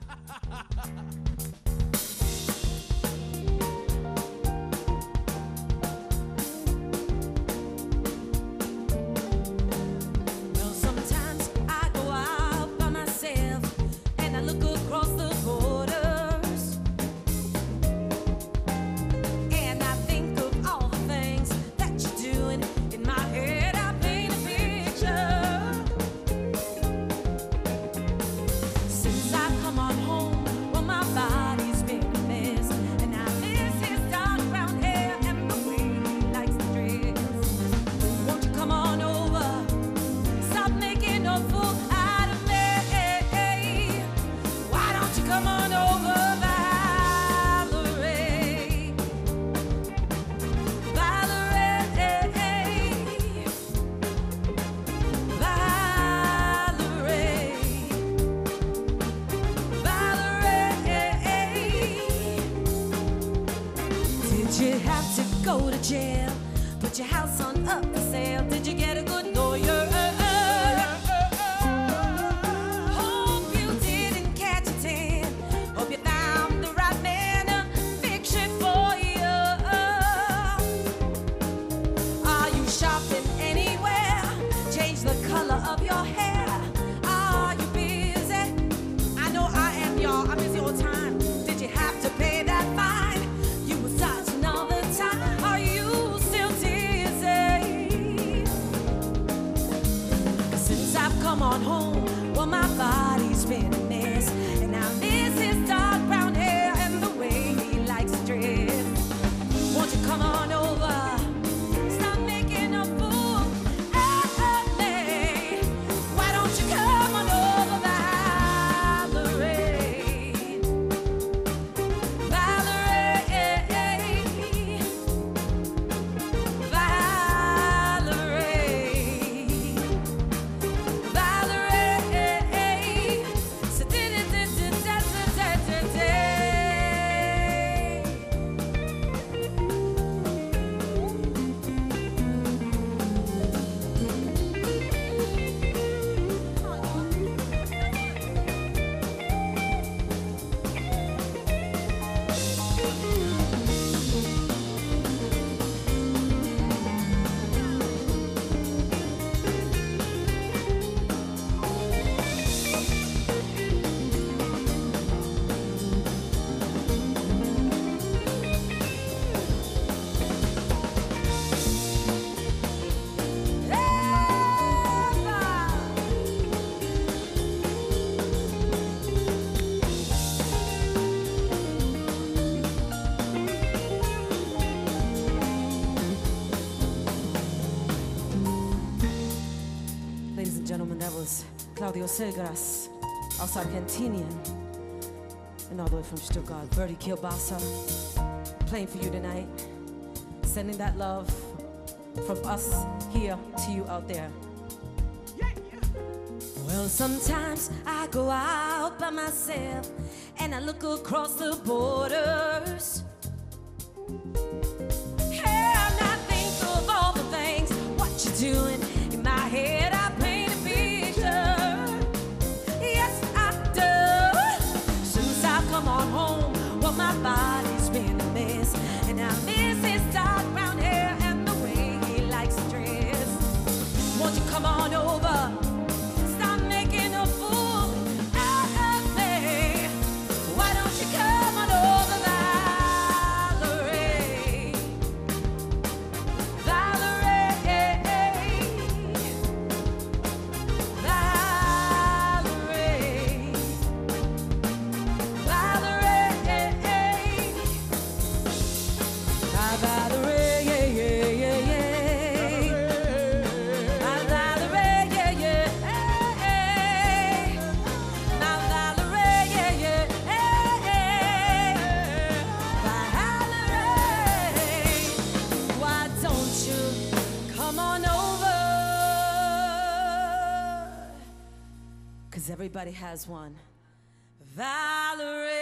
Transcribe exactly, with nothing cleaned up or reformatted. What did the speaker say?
Well, sometimes I go out by myself and I look across the borders, and I think of all the things that you're doing. In my head I paint a picture. Since I've come on home, well, my body's been a mess, and I miss his dark brown hair and the way he likes to dress. Won't you come on over? Stop making a fool out of me. Why don't you come on over, Valerie? Valerie, Valerie, Valerie. Did you have to go to jail? Put your house on up for sale? Did you get a good lawyer? Hope you didn't catch a tan. Hope you found the right man to fix it for you. Are you shopping anywhere? Change the color of your hair. Are you busy? I know I am, y'all. I'm busy all the time. Did you have to pay that fine? You were touching all the time. Are you still dizzy? 'Cause since I've come on home, well, my body's been a mess, and I miss his dark brown hair and the way he likes to dress. Won't you come on over? Stop making a fool out of me. Why don't you come on over, Valerie? Valerie, Valerie, Valerie. So did it, did it, did it, did it, did it. Ladies and gentlemen, that was Claudio Selgras, also Argentinian, and all the way from Stuttgart, Bertie Kielbasa, playing for you tonight, sending that love from us here to you out there. Well, sometimes I go out by myself and I look across the borders, and I think of all the things what you're doing. In my head I paint a picture. Yes, I do. Since I've come on home, well, my body's been a mess, and I miss his dark brown hair and the way he likes to dress. Won't you come on over? Stop making a fool out of me. Why don't you come on over, Valerie? Valerie, Valerie, Valerie. My Valerie, yeah, yeah, yeah, yeah. My Valerie, yeah, yeah, hey. My Valerie, yeah, yeah, hey. Valerie, why don't you come on over? 'Cause everybody has one. Valerie.